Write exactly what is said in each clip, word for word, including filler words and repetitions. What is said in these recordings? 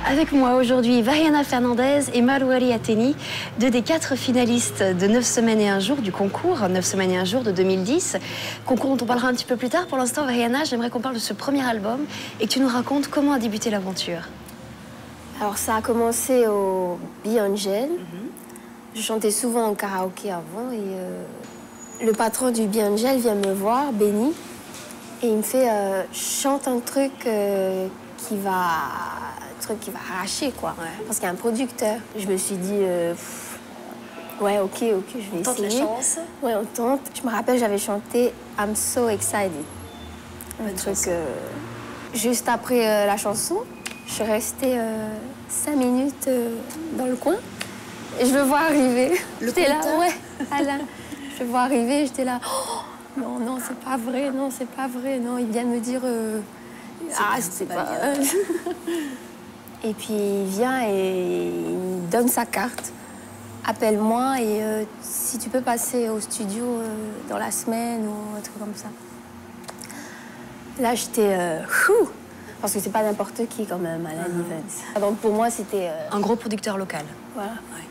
Avec moi aujourd'hui, Variana Fernandez et Marouari Ateni, deux des quatre finalistes de neuf semaines et un jour du concours, neuf semaines et un jour de deux mille dix. Concours dont on parlera un petit peu plus tard. Pour l'instant, Variana, j'aimerais qu'on parle de ce premier album et que tu nous racontes comment a débuté l'aventure. Alors ça a commencé au Biangel. Mm-hmm. Je chantais souvent en karaoké avant et euh, le patron du Biangel vient me voir, Benny, et il me fait euh, chante un truc euh, qui va un truc qui va arracher quoi, ouais. Parce qu'il y a un producteur. Je me suis dit euh, pff, ouais ok ok je vais on tente essayer. La chance. Ouais on tente. Je me rappelle j'avais chanté I'm So Excited. Un truc euh, juste après euh, la chanson. Je suis restée euh, cinq minutes euh, dans le coin et je le vois arriver. J'étais là, ouais, Alain. Je le vois arriver, j'étais là. Oh, non, non, c'est pas vrai, non, c'est pas vrai, non. Il vient me dire. Euh, ah, c'est pas. pas et puis il vient et il me donne sa carte. Appelle-moi et euh, si tu peux passer au studio euh, dans la semaine ou un truc comme ça. Là, j'étais. Euh, Parce que c'est pas n'importe qui quand même, Alan uh-huh. Evans. Donc pour moi, c'était... Euh... un gros producteur local. Voilà. Ouais.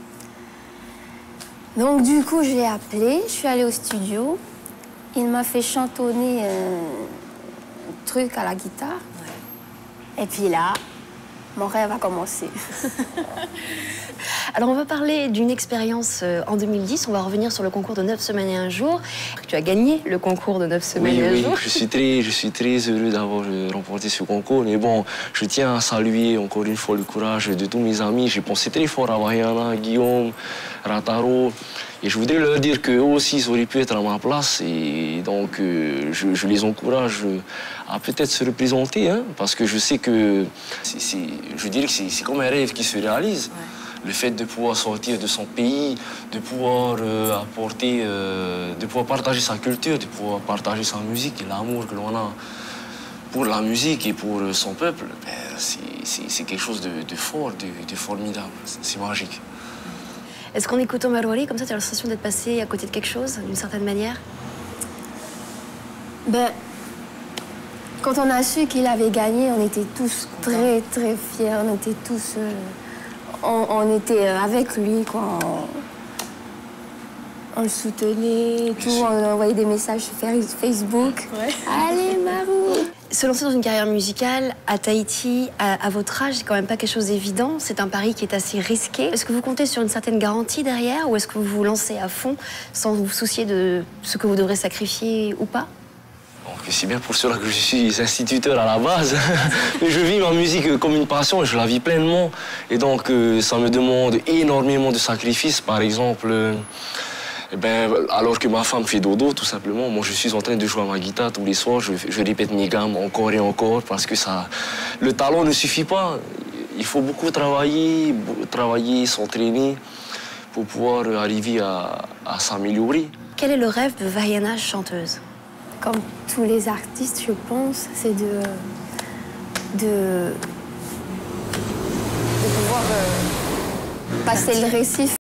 Donc du coup, je l'ai appelé, je suis allée au studio. Il m'a fait chantonner un truc à la guitare. Ouais. Et puis là, mon rêve a commencé. Alors on va parler d'une expérience en deux mille dix. On va revenir sur le concours de neuf semaines et un jour. Tu as gagné le concours de neuf semaines oui, et un oui. jour. Je suis très, je suis très heureux d'avoir remporté ce concours. Mais bon, je tiens à saluer encore une fois le courage de tous mes amis. J'ai pensé très fort à Variana, Guillaume, Rataro. Et je voudrais leur dire qu'eux aussi, ils auraient pu être à ma place. Et donc, euh, je, je les encourage à peut-être se représenter. Hein, parce que je sais que, c'est, c'est, je dirais que c'est comme un rêve qui se réalise. Ouais. Le fait de pouvoir sortir de son pays, de pouvoir euh, apporter, euh, de pouvoir partager sa culture, de pouvoir partager sa musique et l'amour que l'on a pour la musique et pour son peuple, ben, c'est quelque chose de, de fort, de, de formidable. C'est magique. Est-ce qu'en écoutant Marouari, comme ça, tu as l'impression d'être passé à côté de quelque chose, d'une certaine manière? Ben, quand on a su qu'il avait gagné, on était tous très, très fiers. On était tous... Euh... On, on était avec lui, quoi. On, on le soutenait, tout. On envoyait des messages sur Facebook. Ouais. Allez, Marou! Se lancer dans une carrière musicale à Tahiti, à, à votre âge, c'est quand même pas quelque chose d'évident. C'est un pari qui est assez risqué. Est-ce que vous comptez sur une certaine garantie derrière ou est-ce que vous vous lancez à fond sans vous soucier de ce que vous devrez sacrifier ou pas? C'est bien pour cela que je suis instituteur à la base. Mais je vis ma musique comme une passion et je la vis pleinement. Et donc, euh, ça me demande énormément de sacrifices. Par exemple, euh, eh ben, alors que ma femme fait dodo, tout simplement, moi, je suis en train de jouer à ma guitare tous les soirs. Je, je répète mes gammes encore et encore parce que ça, le talent ne suffit pas. Il faut beaucoup travailler, travailler, s'entraîner pour pouvoir arriver à, à s'améliorer. Quel est le rêve de Variana chanteuse? Comme tous les artistes, je pense, c'est de, de, de pouvoir euh, passer le récif.